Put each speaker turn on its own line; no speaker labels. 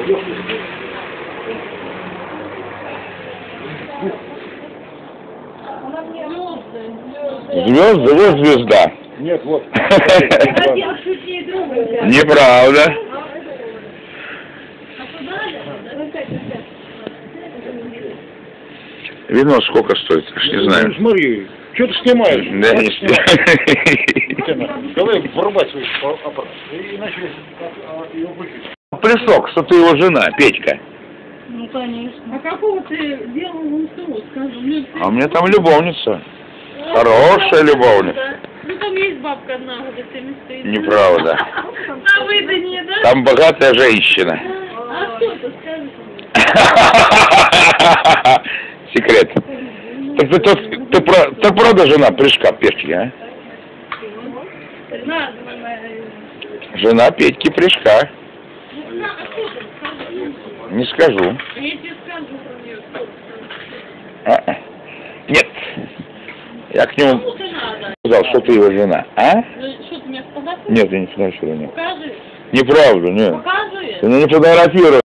Звезды, вот звезда.
Нет, вот.
Неправда. Вино сколько стоит? Аж не знаю.
Ну, смотри, что ты снимаешь?
Да, не снимаю.
Давай вырубай свой аппарат. Иначе его выключить.
Плесок, что ты его жена, Петька.
Ну, конечно. А какого ты делал УНСО, скажи?
А у меня там любовница. Хорошая любовница.
Ну, там есть бабка одна, где ты стоит.
Неправда.
На выданье, да?
Там богатая женщина.
А что ты скажешь?
Секрет. Ты правда жена Прыжка Петьки, а? Жена Петьки Прыжка. Не скажу.
Я тебе скажу про нее.
Нет. Я к нему сказал, что ты его жена. А?
Что, ты меня фотографируешь?
Нет, я не фотографирую.
Покажи.
Неправда, нет.
Покажи.
Ты меня не фотографируешь.